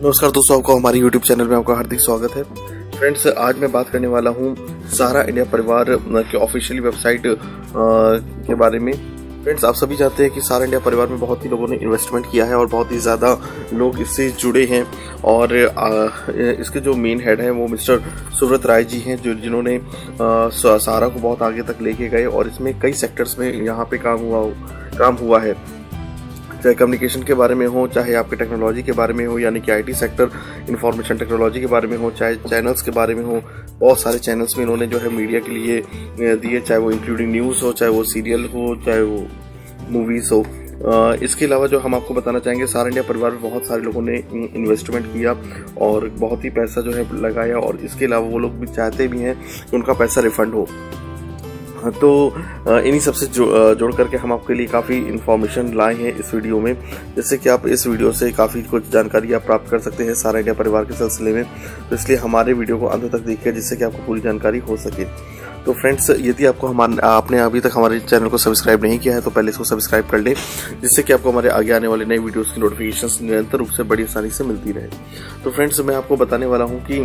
नमस्कार दोस्तों, आपको हमारे YouTube चैनल में आपका हार्दिक स्वागत है। फ्रेंड्स, आज मैं बात करने वाला हूं सहारा इंडिया परिवार के ऑफिशियली वेबसाइट के बारे में। फ्रेंड्स, आप सभी जानते हैं कि सहारा इंडिया परिवार में बहुत ही लोगों ने इन्वेस्टमेंट किया है और बहुत ही ज़्यादा लोग इससे जुड़े हैं। और इसके जो मेन हेड हैं वो मिस्टर सुब्रत राय जी हैं, जिन्होंने सहारा को बहुत आगे तक लेके गए और इसमें कई सेक्टर्स में यहाँ पे काम हुआ है, चाहे कम्युनिकेशन के बारे में हो, चाहे आपके टेक्नोलॉजी के बारे में हो, यानी कि आईटी सेक्टर, इंफॉर्मेशन टेक्नोलॉजी के बारे में हो, चाहे चैनल्स के बारे में हो। बहुत सारे चैनल्स में इन्होंने जो है मीडिया के लिए दिए, चाहे वो इंक्लूडिंग न्यूज़ हो, चाहे वो सीरियल हो, चाहे वो मूवीज़ हो। इसके अलावा जो हम आपको बताना चाहेंगे, सहारा इंडिया परिवार में बहुत सारे लोगों ने इन्वेस्टमेंट किया और बहुत ही पैसा जो है लगाया, और इसके अलावा वो लोग भी चाहते भी हैं कि उनका पैसा रिफंड हो। तो इन्हीं सबसे जोड़ करके हम आपके लिए काफ़ी इन्फॉर्मेशन लाए हैं इस वीडियो में, जिससे कि आप इस वीडियो से काफ़ी कुछ जानकारी आप प्राप्त कर सकते हैं सहारा इंडिया परिवार के सिलसिले में। तो इसलिए हमारे वीडियो को अंत तक देखिए, जिससे कि आपको पूरी जानकारी हो सके। तो फ्रेंड्स, यदि आपने अभी तक हमारे चैनल को सब्सक्राइब नहीं किया है तो पहले इसको सब्सक्राइब कर लें, जिससे कि आपको हमारे आगे आने वाले नए वीडियोज़ की नोटिफिकेशंस निरंतर रूप से बड़ी आसानी से मिलती रहे। तो फ्रेंड्स, मैं आपको बताने वाला हूँ कि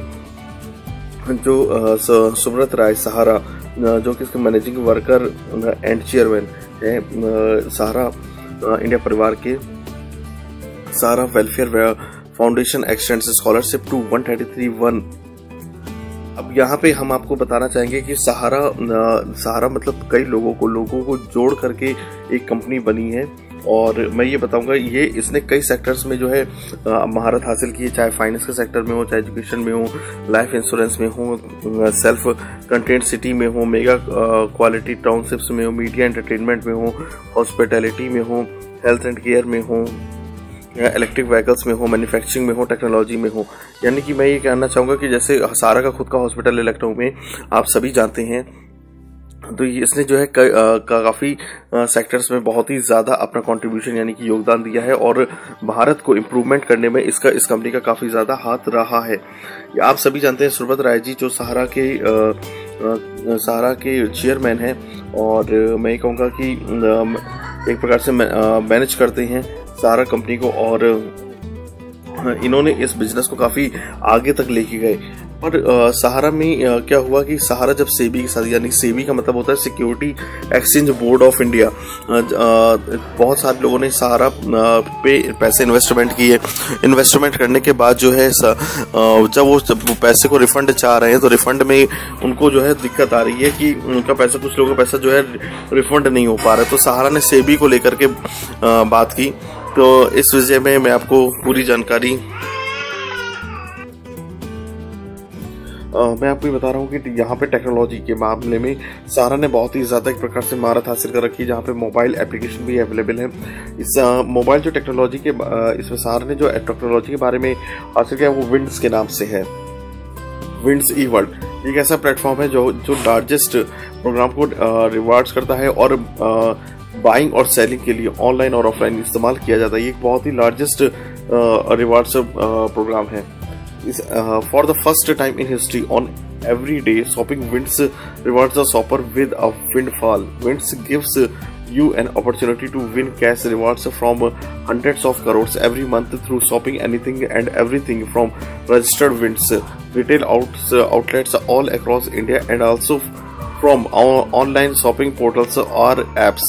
जो सुब्रत राय सहारा, जो कि इसके मैनेजिंग वर्कर एंड चेयरमैन है सहारा इंडिया परिवार के, Sahara welfare foundation extends scholarship to 133(1). अब यहाँ पे हम आपको बताना चाहेंगे कि सहारा मतलब कई लोगों को जोड़ करके एक कंपनी बनी है। और मैं ये बताऊंगा, इसने कई सेक्टर्स में जो है महारत हासिल की है, चाहे फाइनेंस के सेक्टर में हो, चाहे एजुकेशन में हो, लाइफ इंश्योरेंस में हो, सेल्फ कंटेंट सिटी में हो, मेगा क्वालिटी टाउनशिप्स में हो, मीडिया एंटरटेनमेंट में हो, हॉस्पिटैलिटी में हो, हेल्थ एंड केयर में हो, इलेक्ट्रिक व्हीकल्स में हो, मैन्युफैक्चरिंग में हो, टेक्नोलॉजी में हो। यानी कि मैं ये कहना चाहूँगा कि जैसे सहारा का खुद का हॉस्पिटल है लखनऊ में, आप सभी जानते हैं, तो इसने जो है काफ़ी सेक्टर्स में बहुत ही ज़्यादा अपना कंट्रीब्यूशन यानी कि योगदान दिया है, और भारत को इम्प्रूवमेंट करने में इस कंपनी का काफ़ी ज़्यादा हाथ रहा है। आप सभी जानते हैं सुब्रत राय जी जो सहारा के चेयरमैन हैं, और मैं ये कहूँगा कि एक प्रकार से मैनेज करते हैं सहारा कंपनी को, और इन्होंने इस बिजनेस को काफ़ी आगे तक लेके गए। और सहारा में क्या हुआ कि सहारा जब सेबी के साथ, यानी सेबी का मतलब होता है security exchange board of India, बहुत सारे लोगों ने सहारा पे पैसे इन्वेस्टमेंट किए। इन्वेस्टमेंट करने के बाद जो है जब वो पैसे को रिफंड चाह रहे हैं, तो रिफंड में उनको जो है दिक्कत आ रही है कि उनका पैसा, कुछ लोगों का पैसा जो है रिफंड नहीं हो पा रहा है। तो सहारा ने सेबी को लेकर के बात की। तो इस विषय में मैं आपको पूरी जानकारी मैं आपको बता रहा हूँ कि यहाँ पे टेक्नोलॉजी के मामले में सहारा ने बहुत ही ज़्यादा एक प्रकार से महारत हासिल कर रखी है, जहाँ पे मोबाइल एप्लीकेशन भी अवेलेबल है। इस मोबाइल जो टेक्नोलॉजी के इसमें सहारा ने जो टेक्नोलॉजी के बारे में हासिल किया वो विंड्स के नाम से है। विंड्स ई वर्ल्ड एक ऐसा प्लेटफॉर्म है जो लार्जेस्ट प्रोग्राम को रिवार्ड्स करता है, और बाइंग और सेलिंग के लिए ऑनलाइन और ऑफलाइन इस्तेमाल किया जाता है। ये एक बहुत ही लार्जेस्ट रिवार्ड्स प्रोग्राम है। For the first time in history, on every day shopping, Winds rewards the shopper with a windfall. Winds gives you an opportunity to win cash rewards from hundreds of crores every month through shopping anything and everything from registered Winds retail outlets all across India, and also from online shopping portals or apps.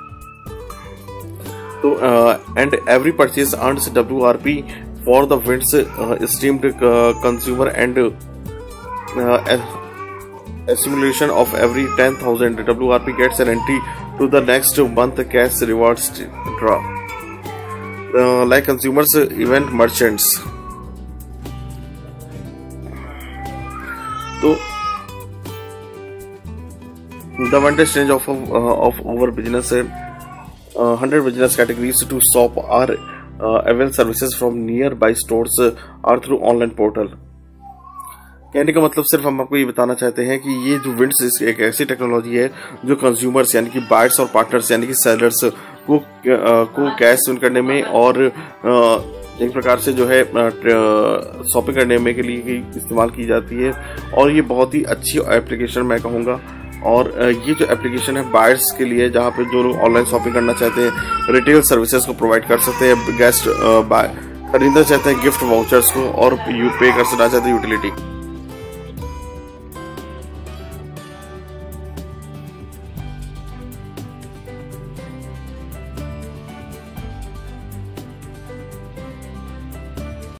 So, and every purchase earns WRP for the Winds esteemed consumer, and accumulation of every 10,000 WRP gets an entry to the next month cash rewards draw, like consumers event merchants. So the Winds range of over business 100 business categories to shop are avail services from nearby stores or through online portal। कहने का मतलब सिर्फ हम आपको ये बताना चाहते हैं कि ये जो विंड्स एक ऐसी टेक्नोलॉजी है जो कंज्यूमर्स यानी कि बायर्स और पार्टनर्स यानी कि सेलर्स को कैश विन करने में और एक प्रकार से जो है शॉपिंग करने में के लिए इस्तेमाल की जाती है। और ये बहुत ही अच्छी एप्लीकेशन मैं कहूँगा। और ये जो एप्लीकेशन है बायर्स के लिए, जहाँ पे जो लोग ऑनलाइन शॉपिंग करना चाहते हैं, रिटेल सर्विसेज को प्रोवाइड कर सकते हैं, खरीदना चाहते हैं गिफ्ट वाउचर्स को और पे कर सकना चाहते हैं यूटिलिटी।